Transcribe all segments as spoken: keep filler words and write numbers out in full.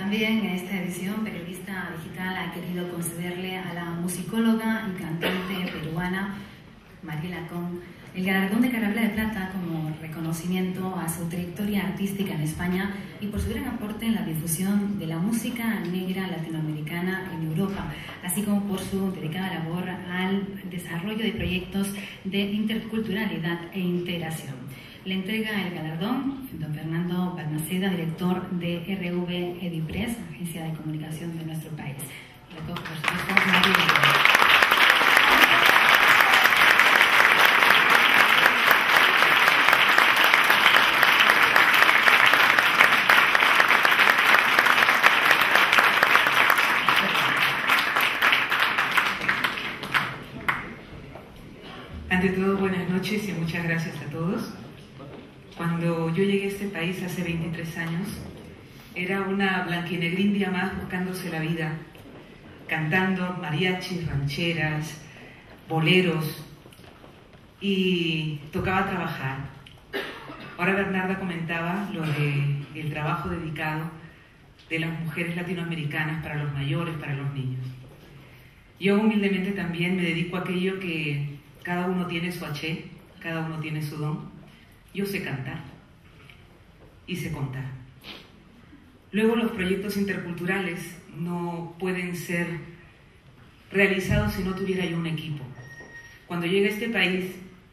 también en esta edición Periodista Digital ha querido concederle a la musicóloga y cantante peruana Mariela Con el galardón de Carabela de Plata como reconocimiento a su trayectoria artística en España y por su gran aporte en la difusión de la música negra latinoamericana en Europa, así como por su dedicada labor al desarrollo de proyectos de interculturalidad e integración. Le entrega el galardón don Fernando Balmaceda, director de R V Edipress, agencia de comunicación de nuestro país. Recoge, por supuesto, Mariela. Ante todo, buenas noches y muchas gracias a todos. Cuando yo llegué a este país hace veintitrés años, era una blanquinegrindia más buscándose la vida, cantando mariachis, rancheras, boleros, y tocaba trabajar. Ahora Bernarda comentaba lo del trabajo dedicado de las mujeres latinoamericanas para los mayores, para los niños. Yo humildemente también me dedico a aquello que cada uno tiene su haché, cada uno tiene su don. Yo sé cantar y sé contar. Luego los proyectos interculturales no pueden ser realizados si no tuviera yo un equipo. Cuando llegué a este país,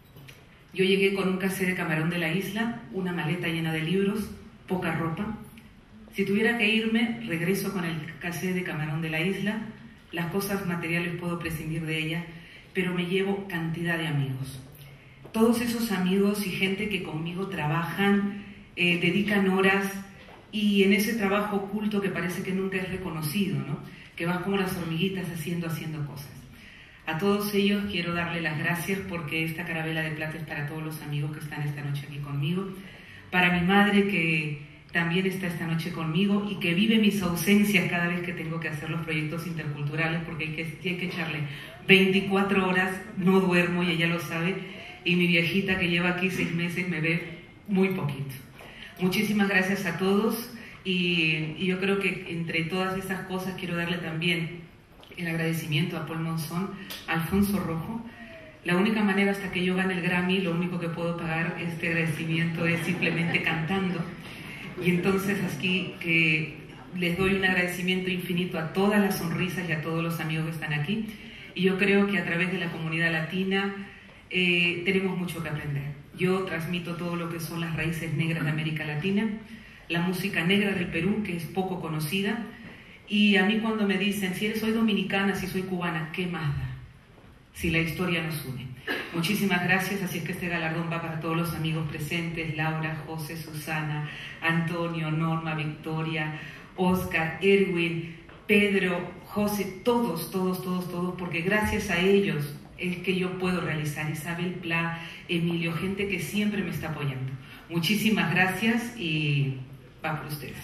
yo llegué con un casé de camarón de la isla, una maleta llena de libros, poca ropa. Si tuviera que irme, regreso con el casé de camarón de la isla. Las cosas materiales puedo prescindir de ellas, pero me llevo cantidad de amigos. Todos esos amigos y gente que conmigo trabajan, eh, dedican horas y en ese trabajo oculto que parece que nunca es reconocido, ¿no? Que vas como las hormiguitas haciendo, haciendo cosas. A todos ellos quiero darle las gracias porque esta Carabela de Plata es para todos los amigos que están esta noche aquí conmigo, para mi madre que también está esta noche conmigo y que vive mis ausencias cada vez que tengo que hacer los proyectos interculturales porque hay que, hay que echarle veinticuatro horas, no duermo y ella lo sabe. Y mi viejita que lleva aquí seis meses me ve muy poquito. Muchísimas gracias a todos y, y yo creo que entre todas esas cosas quiero darle también el agradecimiento a Paul Monzón, a Alfonso Rojo. La única manera hasta que yo gane el Grammy, lo único que puedo pagar este agradecimiento es simplemente cantando. Y entonces aquí que les doy un agradecimiento infinito a todas las sonrisas y a todos los amigos que están aquí. Y yo creo que a través de la comunidad latina Eh, tenemos mucho que aprender. Yo transmito todo lo que son las raíces negras de América Latina, la música negra del Perú, que es poco conocida, y a mí cuando me dicen, si eres, soy dominicana, si soy cubana, ¿qué más da? Si la historia nos une. Muchísimas gracias, así es que este galardón va para todos los amigos presentes, Laura, José, Susana, Antonio, Norma, Victoria, Oscar, Erwin, Pedro, José, todos, todos, todos, todos, porque gracias a ellos es que yo puedo realizar. Isabel Pla, Emilio, gente que siempre me está apoyando. Muchísimas gracias y va por ustedes.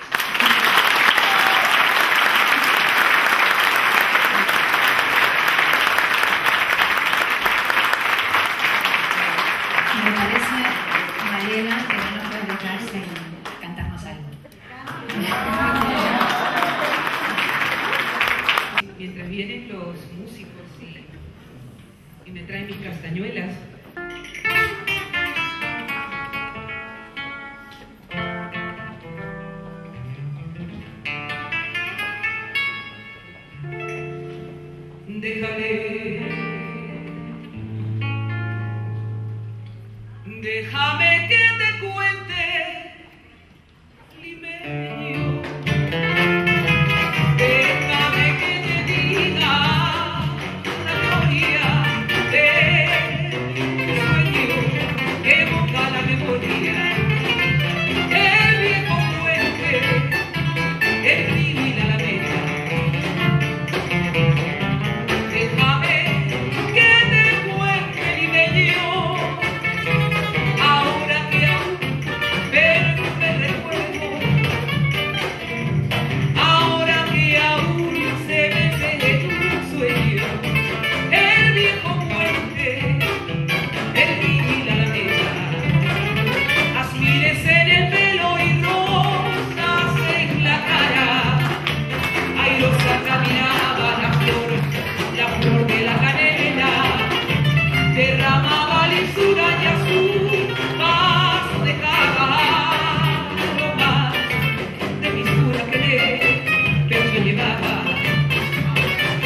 Me parece, Mariela, que no nos puede dejar sin cantarnos algo. Mientras vienen los músicos y me traen mis castañuelas. Déjame, déjame que te cuente, limeño. Ahora que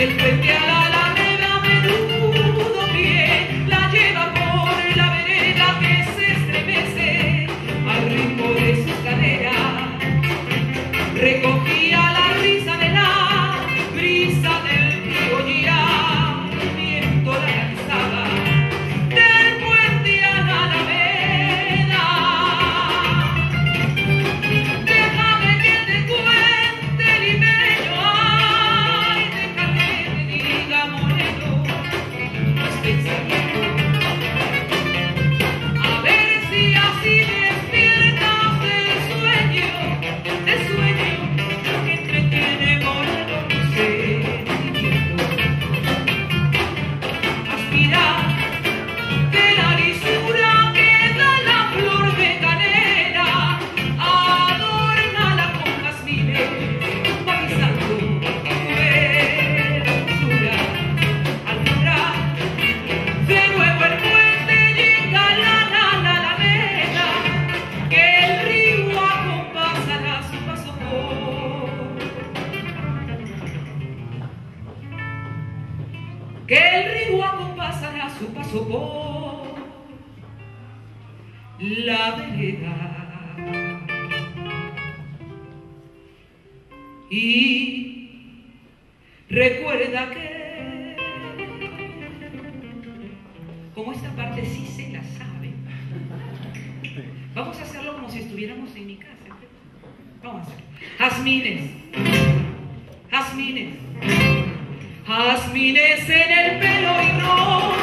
del puente a la alameda, menudo pie, la lleva por la vereda que se estremece al ritmo de sus caderas. Recogía la risa de la brisa del río ya, viento la cansada del puente a la alameda. Déjame que te cuente limeño, ay, déjame que te diga moreno los pensamientos, a ver si así despiertas del sueño, del sueño que entretiene moreno tus sentimientos. Aspira de la lisura que da la flor de canela, adórnala con jazmines, suavizando tu hermosura. Al cerrar de nuevo el puente llega la la la alameda, que el río acompasará su paso por, que el río acompasará su paso por la vereda. Y recuerda que, como esta parte sí se la sabe, vamos a hacerlo como si estuviéramos en mi casa. Vamos a hacerlo. Jazmines, jazmines, jazmines en el pelo y rosa.